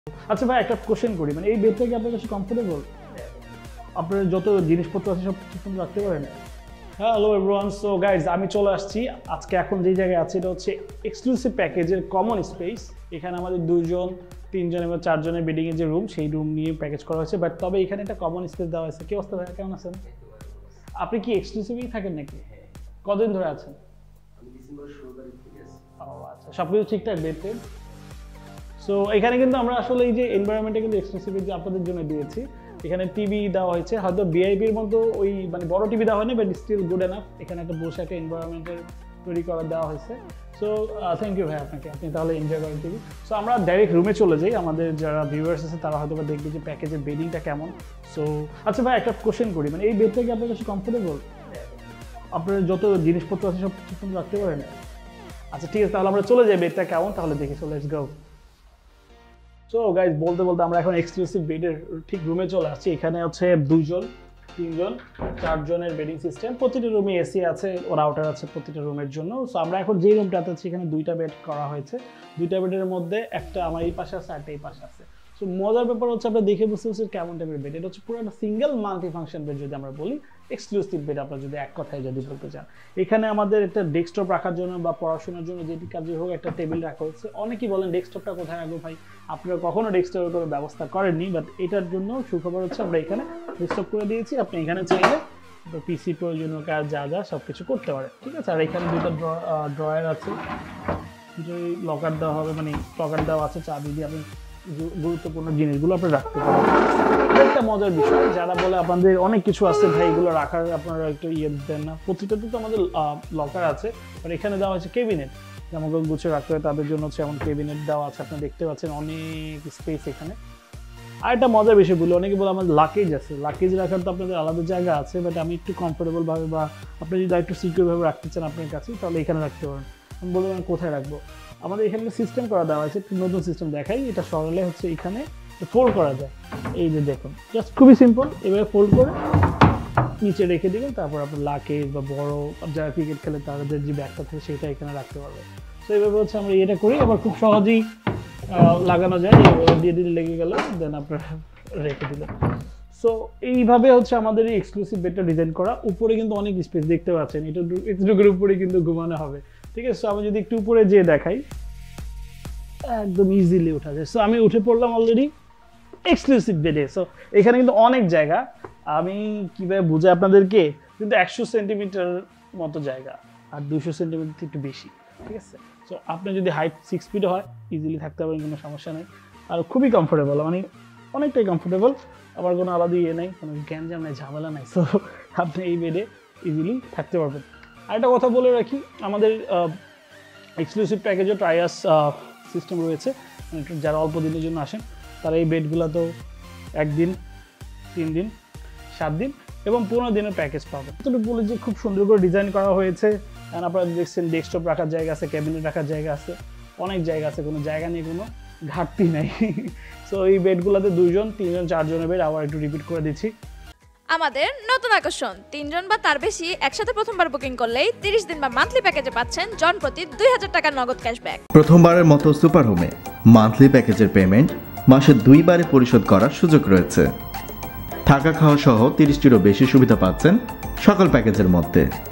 আচ্ছা ভাই, একটা কোশ্চেন করি, মানে এই বেডটা কি আপনার কাছে কমফোর্টেবল? আপনার যত জিনিসপত্র আছে সব ঠিকমতো রাখতে পারেন? হ্যালো এভরিওয়ান, সো গাইজ আমি চলে আসছি আজকে। এখন যে জায়গায় আছে এটা হচ্ছে এক্সক্লুসিভ প্যাকেজের কমন স্পেস। এখানে আমাদের 2 জন 3 জন এবং 4 জনের বেডিংয়ের যে রুম, সেই রুম নিয়ে প্যাকেজ করা হয়েছে। বাট তবে এখানে একটা কমন স্পেস দেওয়া হয়েছে। কি অবস্থা ভাই, কেমন আছেন? আপনি কি এক্সক্লুসিভই থাকেন নাকি? কতদিন ধরে আছেন? ও আচ্ছা, সব কিছু ঠিকঠাক বেড? সো এখানে কিন্তু আমরা আসলে এই যে এনভায়রনমেন্টটা কিন্তু এক্সক্লুসিভলি আপনাদের জন্য দিয়েছি। এখানে টিভি দেওয়া হয়েছে, হয়তো ভিআইপির মতো ওই মানে বড় টিভি দেওয়া হয়নি, বাট স্টিল গুড এনাফ। এখানে একটা বসে একটা এনভায়রনমেন্টের তৈরি করা দেওয়া হয়েছে। সো থ্যাংক ইউ ভাই আপনাকে, আপনি তাহলে এনজয় করেন টিভি। সো আমরা ডাইরেক্ট রুমে চলে যাই। আমাদের যারা ভিউয়ার্স আছে তারা হয়তো দেখবে যে প্যাকেজের বেডিংটা কেমন। সো আচ্ছা ভাই, একটা কোশ্চেন করি, মানে এই বেডটা কি আপনার কাছে কমফোর্টেবল? আপনার যত জিনিসপত্র আছে সব ঠিকমতো রাখতে পারেন? আচ্ছা ঠিক আছে, তাহলে আমরা চলে যাই বেডটা কেমন, তাহলে দেখি। So let's go. So guys, বলতে বলতে আমরা এখন এক্সক্লুসিভ বেডের ঠিক রুমে চলে আসছি। এখানে হচ্ছে 2 জন 3 জন 4 জনের বেডিং সিস্টেম। প্রতিটা রুমে এসি আছে, ও রাউটার আছে প্রতিটা রুমের জন্য। সো আমরা এখন যে রুমটাতে আছি এখানে 2টা বেড করা হয়েছে। 2টা বেডের মধ্যে একটা আমার এই পাশে আছে, একটা এই পাশে আছে। সো মজার ব্যাপার হচ্ছে আপনারা দেখে বুঝতে পারছেন কেমন টাইপের বেড। এটা হচ্ছে পুরো একটা সিঙ্গেল মাল্টি ফাংশন বেড যদি আমরা বলি, এক্সক্লুসিভ বেড আপনারা যদি এক কথায় যদি বলতে চান। এখানে আমাদের একটা ডেস্কটপ রাখার জন্য বা পড়াশোনার জন্য যেটি কাজে হোক একটা টেবিল রাখা হচ্ছে। অনেকেই বলেন ডেস্কটপটা কোথায় রাখবো ভাই, আপনারা কখনো ডেস্কটপের কোনো ব্যবস্থা করেননি, বাট এটার জন্য সুখবর হচ্ছে আমরা এখানে ডেস্কটপ করে দিয়েছি। আপনি এখানে চাইলে পিসি প্রয়োজনীয় কাজ যা যা সব কিছু করতে পারেন, ঠিক আছে। আর এখানে 2টা ড্রয়ার আছে, যদি লকার দেওয়া হবে, মানে লকার দেওয়া আছে, চাবি দিয়ে আপনি গুরুত্বপূর্ণ জিনিসগুলো আপনি রাখতে পারেন। একটা মজার বিষয়, যারা বলে আপনাদের অনেক কিছু আছে ভাই, এগুলো রাখার আপনারা একটু দেন না। প্রতিটাতে তো আমাদের লকার আছে, আর এখানে দেওয়া হচ্ছে ক্যাবিনেট, আমাকে গুছিয়ে রাখতে হয় তাদের জন্য হচ্ছে এমন ক্যাবিনেট দেওয়া আছে। আপনি দেখতে পাচ্ছেন অনেক স্পেস এখানে। আর একটা মজার বিষয় বলি, অনেকে বলে আমাদের লাকেজ আছে, লাকেজ রাখার তো আপনাদের আলাদা জায়গা আছে, বাট আমি একটু কমফোর্টেবল ভাবে বা আপনি যদি একটু সিকিউর ভাবে রাখতে চান আপনার কাছে, তাহলে এখানে রাখতে পারেন। আমি বলবো আমি কোথায় রাখবো, আমাদের এখানে সিস্টেম করা দেওয়া আছে, একটু নতুন সিস্টেম দেখাই। এটা সরালে হচ্ছে এখানে ফোল্ড করা যায়। এই যে দেখুন, জাস্ট খুবই সিম্পল, এভাবে ফোল্ড করে নিচে রেখে দিবেন। তারপর আপনার লাকেজ বা বড় যারা ক্রিকেট খেলে তাদের যে ব্যাগটা থাকে সেটা এখানে রাখতে পারবে। তো এইভাবে হচ্ছে আমরা এটা করি, আবার খুব সহজেই লাগানো যায়, দিয়ে দিলে লেগে গেল, দেন আপনারা রেখে দিলেন। সো এইভাবে হচ্ছে আমাদের এই এক্সক্লুসিভ বেডটা ডিজাইন করা। উপরে কিন্তু অনেক স্পেস দেখতে পাচ্ছেন, এটুকুর উপরে কিন্তু ঘুমানো হবে, ঠিক আছে। সো আমি যদি একটু উপরে যেয়ে দেখাই, একদম ইজিলি ওঠা যায়। সো আমি উঠে পড়লাম অলরেডি এক্সক্লুসিভ বেডে। সো এখানে কিন্তু অনেক জায়গা, আমি কীভাবে বুঝাই আপনাদেরকে, কিন্তু 100 সেন্টিমিটার মতো জায়গা, আর 200 সেন্টিমিটার একটু বেশি, ঠিক আছে। সো আপনি যদি হাইট 6 ফিট হয় ইজিলি থাকতে পারেন, কোনো সমস্যা নেই। আর খুবই কমফোর্টেবল, মানে অনেকটাই কমফোর্টেবল। আবার কোনো আলাদা নেই, কোনো গ্যাঞ্জাম নেই, ঝামেলা নাই। সো আপনি এই বেডে ইজিলি থাকতে পারবেন। আরেকটা কথা বলে রাখি, আমাদের এক্সক্লুসিভ প্যাকেজও ট্রায়াস সিস্টেম রয়েছে, মানে যারা অল্প দিনের জন্য আসেন তারা এই বেডগুলোতেও 1 দিন, 3 দিন, 7 দিন এবং 15 দিনের প্যাকেজ পাবেন। তো বলে যে খুব সুন্দর করে ডিজাইন করা হয়েছে। কারণ আপনারা দেখছেন ডেস্কটপ রাখার জায়গা আছে, ক্যাবিনেট রাখার জায়গা আছে, অনেক জায়গা আছে, কোনো জায়গা নেই, কোনো ঘাটতি নাই। সো এই বেডগুলোতে 2 জন 3 জন 4 জনের বেড, আবার একটু রিপিট করে দিচ্ছি। আমাদের নতুন আকর্ষণ, 3 জন বা তার বেশি একসাথে প্রথমবার বুকিং করলেই 30 দিন বা মান্থলি প্যাকেজে পাচ্ছেন জন প্রতি 2000 টাকা নগদ ক্যাশব্যাক। প্রথমবারের মতো সুপার হোমে মান্থলি প্যাকেজের পেমেন্ট মাসে 2 বারে পরিশোধ করার সুযোগ রয়েছে। থাকা খাওয়া সহ 30টিরও বেশি সুবিধা পাচ্ছেন সকল প্যাকেজের মধ্যে।